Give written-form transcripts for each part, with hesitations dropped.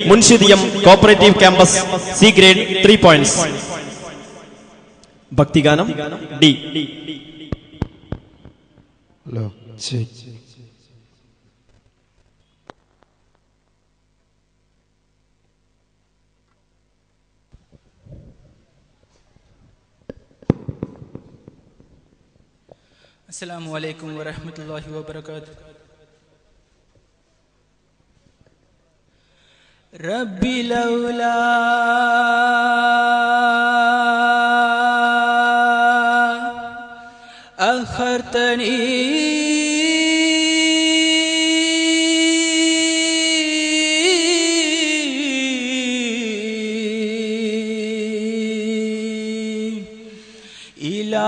മുൻഷിദിയം cooperative campus C grade 3 points. ഭക്തിഗാനം D. Hello അസ്സലാമു അലൈക്കും വറഹ്മത്തുള്ളാഹി വബറകാതുഹു. റബ്ബി ലൗലാ അഖർതനി ഇലാ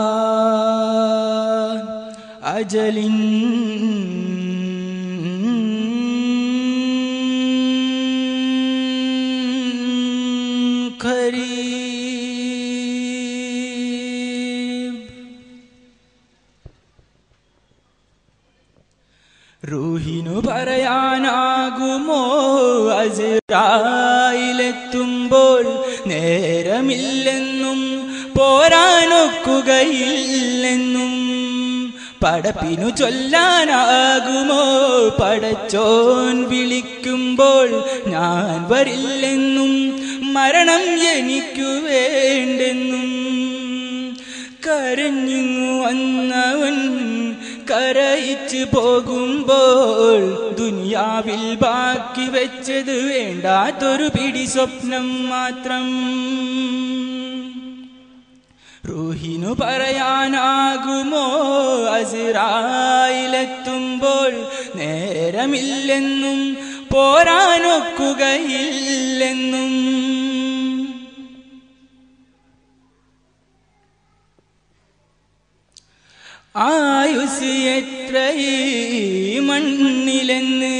അജലിൻ റൂഹിനു പറയാനാകുമോ അസ്റായിലെത്തുമ്പോൾ നേരമില്ലെന്നും പോരാനൊക്കുകയില്ലെന്നും പടപ്പിനു ചൊല്ലാനാകുമോ പടച്ചോൻ വിളിക്കുമ്പോൾ ഞാൻ വരില്ലെന്നും മരണം എനിക്കു വേണ്ടെന്നും കരഞ്ഞു വന്നവൻ കരയിച്ചു പോകുമ്പോൾ ദുനിയാവിൽ ബാക്കി വെച്ചത് വേണ്ടാത്തൊരു പിടി സ്വപ്നം മാത്രം. റൂഹിനു പറയാനാകുമോ അസ്റായിലെത്തുമ്പോൾ നേരമില്ലെന്നും പോരാനൊക്കുകയില്ലെന്നും ആയുസ് എത്രയീ മണ്ണിലെന്ന്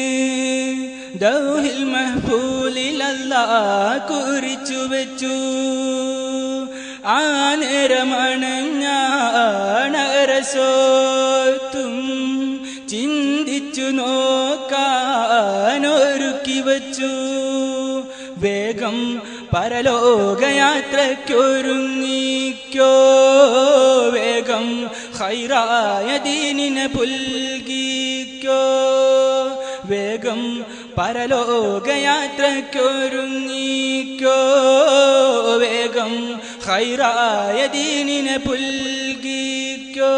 ദൗഹിൽ മഹ്ഫൂലിൽ അല്ലാഹ് കുറിച്ചു വെച്ചു. ആ നേരമണഞ്ഞാണരസോത്തും ചിന്തിച്ചു നോക്കാനൊരുക്കി വച്ചു. വേഗം പരലോകയാത്രയ്ക്കൊരുങ്ങിക്കോ, വേഗം ഖൈറായ ദീനിനെ പുൽകിക്കോ, വേഗം പരലോകയാത്രയ്ക്കൊരുങ്ങിക്കോ, വേഗം ഖൈറായ ദീനിനെ പുൽകിക്കോ.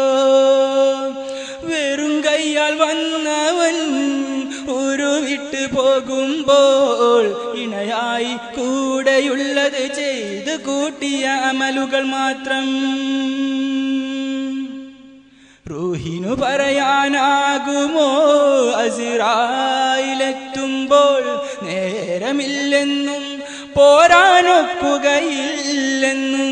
വെറും കയ്യാൽ വന്നവൻ ഉരുവിട്ട് പോകുമ്പോൾ ഇണയായി കൂടെയുള്ളത് ചെയ്ത് കൂട്ടിയ അമലുകൾ മാത്രം. റൂഹിനു പറയാനാകുമോ അസ്റായിലെത്തുമ്പോൾ നേരമില്ലെന്നും പോരാനൊക്കുകയില്ലെന്നും.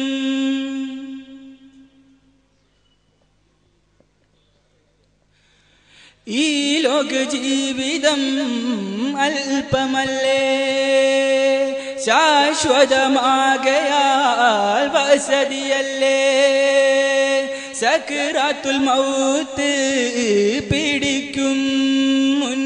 ഈ ലോക ജീവിതം അല്പമല്ലേ, ശാശ്വതമാകയാൽ വസതിയല്ലേ. സക്രാത്തുൽ മൗത്ത് പിടിക്കും മുൻ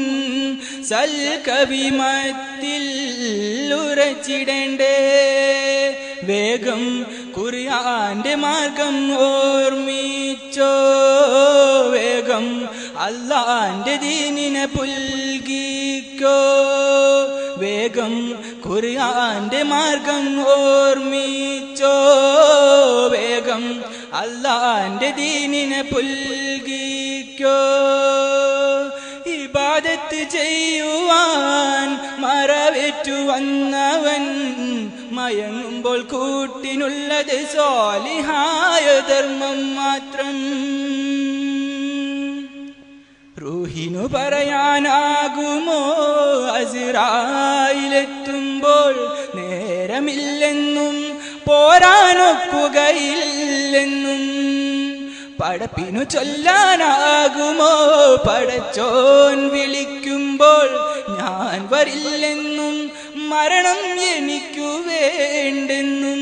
സൽകവിമത്തിൽ ഉറച്ചിടണ്ടേ. വേഗം ഖുർആന്റെ മാർഗം ഓർമ്മിച്ചോ, വേഗം അല്ലാഹുവിന്റെ ദീനിനെ പുൽകിക്കോ, വേഗം ഖുർആന്റെ മാർഗം ഓർമ്മിച്ചോ, വേഗം അല്ലാഹുവിന്റെ ദീനിനെ പുൽകിക്കോ. ഇബാദത്ത് ചെയ്യുവാൻ മറവേറ്റു വന്നവൻ മയങ്ങുമ്പോൾ കൂട്ടിനുള്ളത് സ്വാലിഹായ ധർമ്മം മാത്രം. റൂഹിനു പറയാനാകുമോ അസ്റായിലെത്തുമ്പോൾ നേരമില്ലെന്നും പോരാനൊക്കുകയില്ലെന്നും പടപ്പിനു ചൊല്ലാനാകുമോ പടച്ചോൻ വിളിക്കുമ്പോൾ ഞാൻ വരില്ലെന്നും മരണം എനിക്കു വേണ്ടെന്നും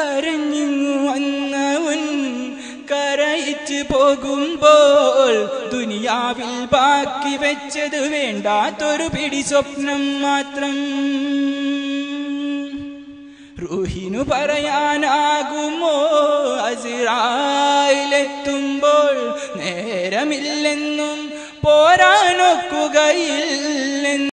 കരഞ്ഞു വന്നവൻ കരയിച്ചു പോകുമ്പോൾ ദുനിയാവിൽ ബാക്കി വെച്ചത് വേണ്ടാത്തൊരു പിടി സ്വപ്നം മാത്രം. റൂഹിനു പറയാനാകുമോ അസ്റായിലെത്തുമ്പോൾ നേരമില്ലെന്നും പോരാനൊക്കുകയില്ലെന്നും